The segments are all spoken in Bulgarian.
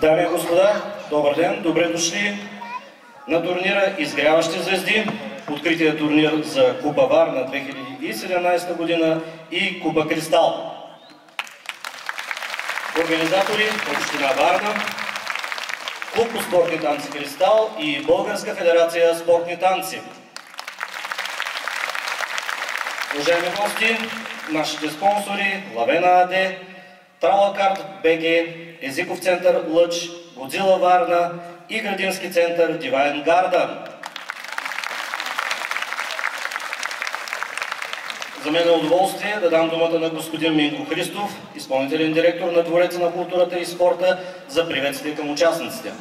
Дами и господа, добър ден, добре дошли на турнира Изгряващи звезди, открития турнир за Купа Варна 2017 година и Купа Кристал. Организатори Община Варна, Клуб по спортни танци Кристал и Българска федерация спортни танци. Уважаеми гости, нашите спонсори Лавена АД, Тралакарт БГ, Езиков център Лъч, Годзила Варна и градински център Дивайн Гардан. За мен е удоволствие да дам думата на господин Минко Христов, изпълнителен директор на Двореца на културата и спорта, за приветствие към участниците.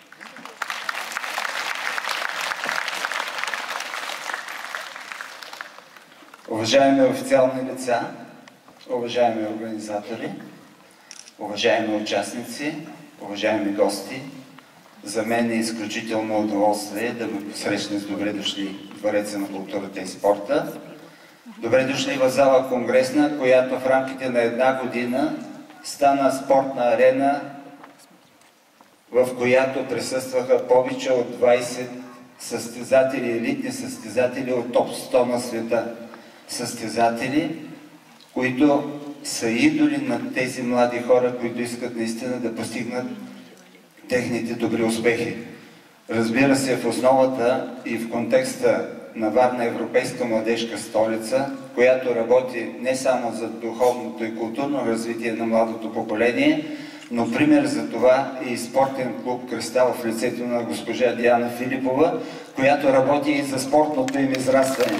Уважаеми официални лица, уважаеми организатори, уважаеми участници, уважаеми гости, за мен е изключително удоволствие да ме посрещне с добре дошли в Двореца на културата и спорта. Добре дошли в зала Конгресна, която в рамките на една година стана спортна арена, в която присъстваха повече от 20 състезатели, елитни състезатели от топ 100 на света. Състезатели, които са идоли на тези млади хора, които искат наистина да постигнат техните добри успехи. Разбира се, в основата и в контекста на Варна европейска младежка столица, която работи не само за духовното и културно развитие на младото поколение, но пример за това е и спортен клуб Кристал в лицето на госпожа Диана Филипова, която работи и за спортното им израстване.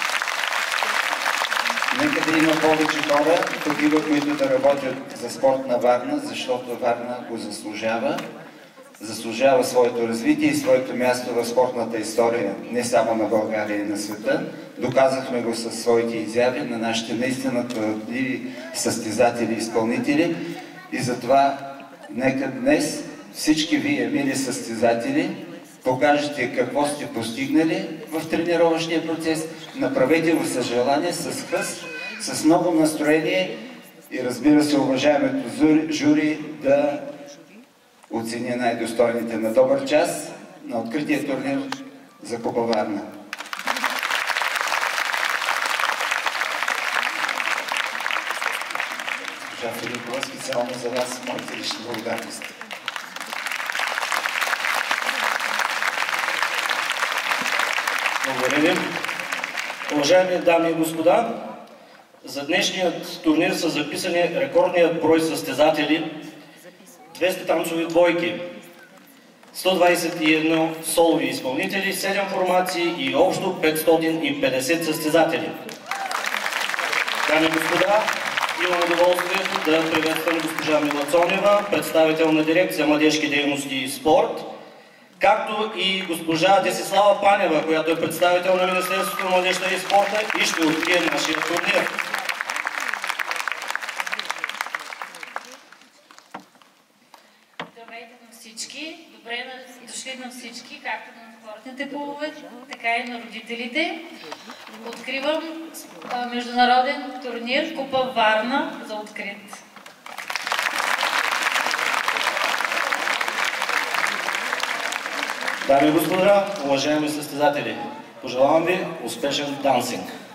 Нека да има повече хора, такива, които да работят за спорт на Варна, защото Варна го заслужава. Заслужава своето развитие и своето място в спортната история, не само на България и на света. Доказахме го със своите изяви на нашите наистина талантливи състезатели и изпълнители. И затова нека днес всички вие, мили състезатели, покажете какво сте постигнали в тренировъчния процес, направете го с желание, с хъст, с много настроение и разбира се, уважаемото жури да оцени най-достойните на добър час на открития турнир за Купа Варна. Госпожа Филипова, специално за вас моите лични благодарности. Благодаря ви. Уважаеми дами и господа, за днешният турнир са записани рекордният брой състезатели, 200 танцови двойки, 121 солови изпълнители, 7 формации и общо 550 състезатели. Дами и господа, имам удоволствието да приветствам госпожа Мила Цонева, представител на дирекция младежки дейности и спорт, както и госпожа Десислава Панева, която е представител на Министерството на младежта и спорта и ще открие нашия турнир. Здравейте на всички, добре дошли на всички, както на спортните клубове, така и на родителите. Откривам международен турнир Купа Варна за открит. Дами и господа, уважаеми състезатели, пожелавам ви успешен дансинг!